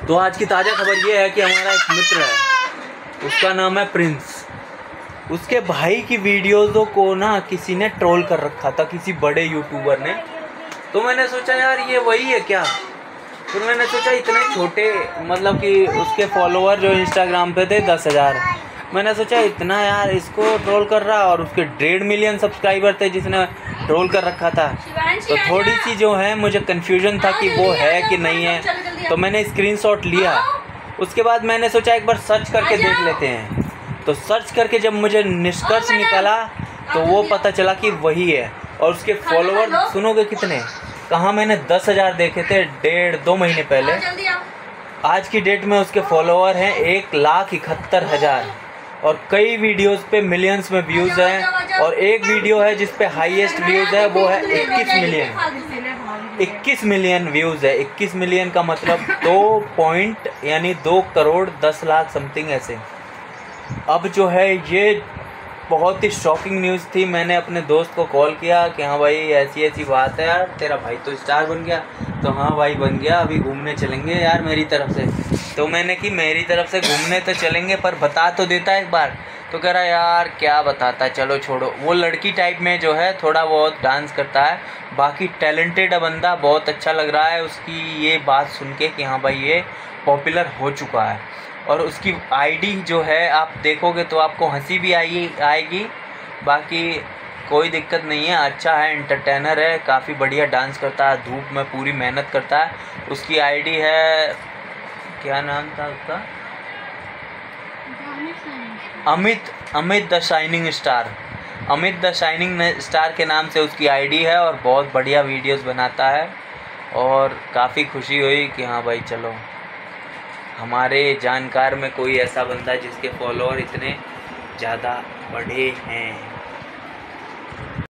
तो आज की ताज़ा खबर ये है कि हमारा एक मित्र है, उसका नाम है प्रिंस। उसके भाई की वीडियोज़ों को ना किसी ने ट्रोल कर रखा था, किसी बड़े यूट्यूबर ने। तो मैंने सोचा यार ये वही है क्या। फिर मैंने सोचा इतने छोटे, मतलब कि उसके फॉलोअर जो इंस्टाग्राम पे थे 10,000। मैंने सोचा इतना यार इसको ट्रोल कर रहा, और उसके 1.5 मिलियन सब्सक्राइबर थे जिसने ट्रोल कर रखा था। तो थोड़ी सी जो है मुझे कन्फ्यूजन था कि वो है कि नहीं है। तो मैंने स्क्रीनशॉट लिया। उसके बाद मैंने सोचा एक बार सर्च करके देख लेते हैं। तो सर्च करके जब मुझे निष्कर्ष निकला तो वो पता चला कि वही है। और उसके फॉलोअर सुनोगे कितने, कहाँ मैंने 10,000 देखे थे 1.5-2 महीने पहले। आज की डेट में उसके फॉलोअर हैं 1,71,000 और कई वीडियोस पे मिलियंस में व्यूज़ हैं। और एक वीडियो है जिस पे हाईएस्ट व्यूज़ है, वो है 21 मिलियन। 21 मिलियन व्यूज़ है। 21 मिलियन का मतलब 2 करोड़ 10 लाख समथिंग ऐसे। अब जो है ये बहुत ही शॉकिंग न्यूज़ थी। मैंने अपने दोस्त को कॉल किया कि हाँ भाई ऐसी ऐसी बात है यार, तेरा भाई तो स्टार बन गया। तो हाँ भाई बन गया, अभी घूमने चलेंगे यार मेरी तरफ से। तो मैंने कि मेरी तरफ से घूमने तो चलेंगे, पर बता तो देता एक बार। तो कह रहा यार क्या बताता, चलो छोड़ो। वो लड़की टाइप में जो है थोड़ा बहुत डांस करता है, बाकी टैलेंटेड बंदा, बहुत अच्छा लग रहा है उसकी ये बात सुन के कि हाँ भाई ये पॉपुलर हो चुका है। और उसकी आईडी जो है आप देखोगे तो आपको हंसी भी आएगी, बाकी कोई दिक्कत नहीं है। अच्छा है, एंटरटेनर है, काफ़ी बढ़िया डांस करता है, धूप में पूरी मेहनत करता है। उसकी आईडी है, क्या नाम था उसका, Amit the shining star. Amit the shining star के नाम से उसकी आईडी है और बहुत बढ़िया वीडियोस बनाता है। और काफ़ी खुशी हुई कि हाँ भाई चलो हमारे जानकार में कोई ऐसा बंदा जिसके फॉलोअर इतने ज़्यादा बढ़े हैं।